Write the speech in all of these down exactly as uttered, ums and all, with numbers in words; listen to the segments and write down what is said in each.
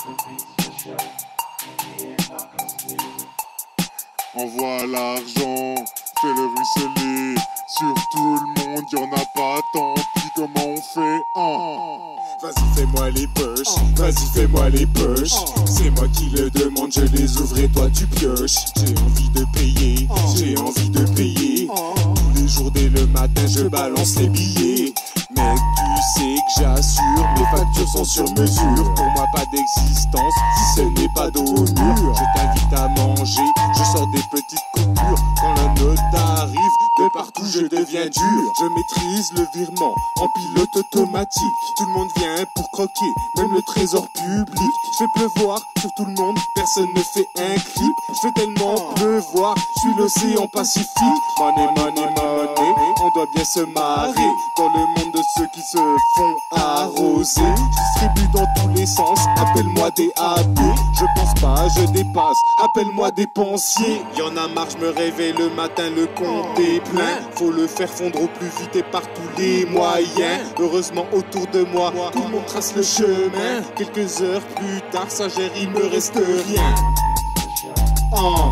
Envoie l'argent, fais-le ruisseler sur tout le monde, y'en a pas tant pis, comment on fait hein? Vas-y fais-moi les poches, vas-y fais-moi les poches. C'est moi qui le demande, je les ouvre et toi tu pioches. J'ai envie de payer, j'ai envie de payer. Tous les jours dès le matin je balance les billets. Mec tu sais que j'assure, mes factures sont sur mesure. Pour moi pas d'existence, si ce n'est pas d'eau au mur. Je t'invite à manger, je sors des petites coupures. Quand la note arrive, de partout je deviens dur. Je maîtrise le virement en pilote automatique. Tout le monde vient pour croquer, même le trésor public. Je fais pleuvoir sur tout le monde, personne ne fait un clip. Je fais tellement pleuvoir, je suis l'océan Pacifique. Money, money, money, on doit bien se marrer dans le monde de ceux qui se font arroser. Je distribue dans tous les sens, appelle-moi des A B. Je pense pas, je dépasse, appelle-moi dépensier. Y'en a marre, je me réveille le matin, le compte est plein. Faut le faire fondre au plus vite et par tous les moyens. Heureusement autour de moi, tout le monde trace le chemin. Quelques heures plus tard, ça gère, il me reste rien. Oh.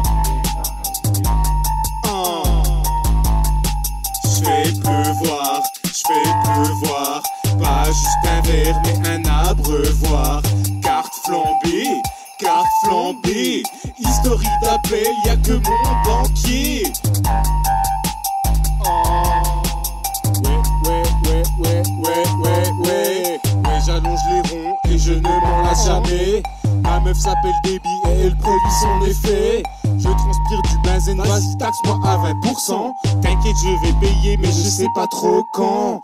Oh. Je fais pleuvoir, je fais pleuvoir. Pas juste un verre mais un abreuvoir. Carte flambée, carte flambée. Historique d'appel, y'a que mon banquier. Ouais, ouais, ouais, ouais, ouais, ouais. Ouais, j'allonge les ronds et je ne m'en lasse jamais. Ma meuf s'appelle Déby et elle produit son effet. Je transpire du benzène, vas-y taxe-moi à vingt pour cent. T'inquiète, je vais payer mais je sais pas trop quand.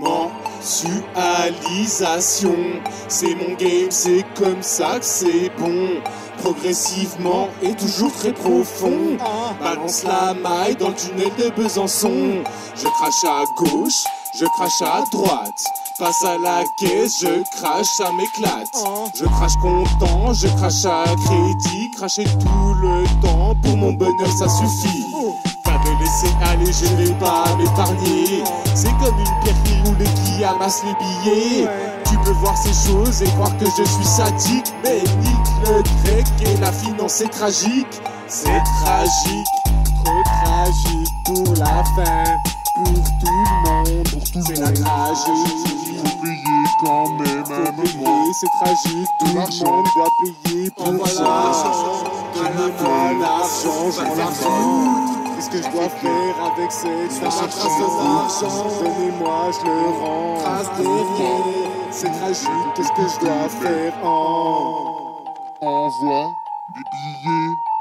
Mensualisation, c'est mon game, c'est comme ça que c'est bon. Progressivement et toujours très profond. Balance la maille dans le tunnel de Besançon. Je crache à gauche, je crache à droite. Passe à la caisse, je crache, ça m'éclate. Je crache content, je crache à crédit. Cracher tout le temps, pour mon bonheur ça suffit. Pas me laisser aller, je ne vais pas m'épargner. C'est comme une pierre qui roule et qui amasse les billets. Tu peux voir ces choses et croire que je suis sadique. Mais nique le grec et la finance c'est tragique. C'est tragique, trop tragique pour la fin. Pour tout le monde, c'est la tragique. Faut payer quand même un moment. C'est tragique, tout le monde doit payer pour ça. Donnez-moi l'argent, j'en l'argent. Qu'est-ce que je dois faire avec cette trace d'argent? Donnez-moi, je le rends. Trace derrière, c'est tragique, qu'est-ce que je dois faire? En Envoie des billets.